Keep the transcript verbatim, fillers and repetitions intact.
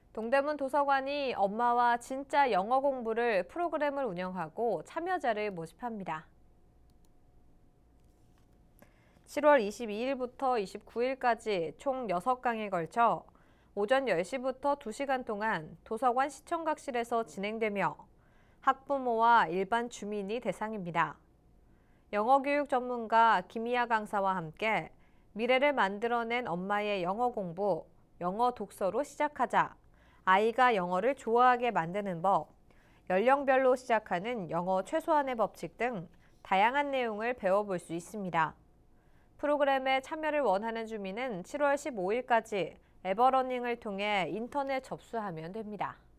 동대문 도서관이 엄마와 진짜 영어 공부를 프로그램을 운영하고 참여자를 모집합니다. 칠월 이십이일부터 이십구일까지 총 여섯 강에 걸쳐 오전 열 시부터 두 시간 동안 도서관 시청각실에서 진행되며 학부모와 일반 주민이 대상입니다. 영어교육 전문가 김희아 강사와 함께 미래를 만들어낸 엄마의 영어 공부, 영어 독서로 시작하자, 아이가 영어를 좋아하게 만드는 법, 연령별로 시작하는 영어 최소한의 법칙 등 다양한 내용을 배워볼 수 있습니다. 프로그램에 참여를 원하는 주민은 칠월 십오일까지 에버러닝을 통해 인터넷 접수하면 됩니다.